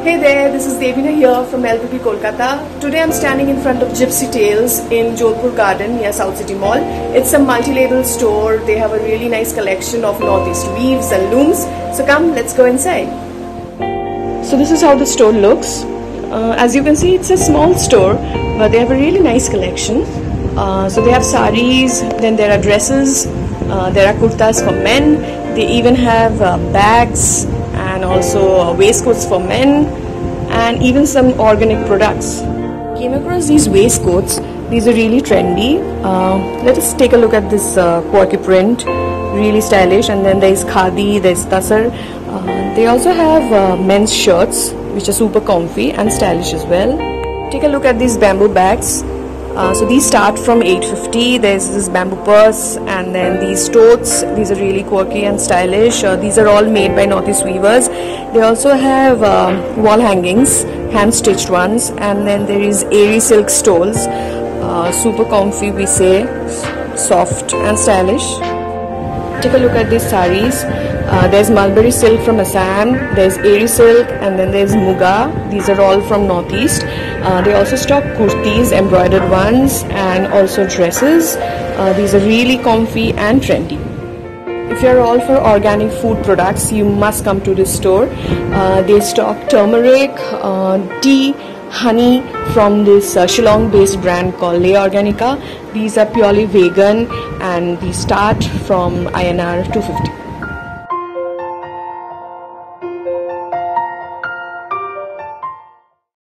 Hey there, this is Devina here from LBB Kolkata. Today I'm standing in front of Gypsy Tales in Jodhpur Garden near South City Mall. It's a multi-label store. They have a really nice collection of Northeast weaves and looms. So come, let's go inside. So this is how the store looks. As you can see, it's a small store, but they have a really nice collection. So they have saris, then there are dresses, there are kurtas for men. They even have bags and also waistcoats for men, and even some organic products. Came across these waistcoats. These are really trendy. Let us take a look at this quirky print, really stylish. And then there is khadi, there is tasar. They also have men's shirts which are super comfy and stylish as well. Take a look at these bamboo bags. So these start from 850. There's this bamboo purse, and then these totes. These are really quirky and stylish. These are all made by Northeast weavers. They also have wall hangings, hand stitched ones, and then there is airy silk stoles, super comfy, we say, soft and stylish. Take a look at these saris. There's mulberry silk from Assam, there's airy silk, and then there's muga. These are all from Northeast. They also stock kurtis, embroidered ones, and also dresses. These are really comfy and trendy. If you're all for organic food products, you must come to this store. They stock turmeric, tea, honey from this Shillong based brand called Le Organica. These are purely vegan and these start from INR 250.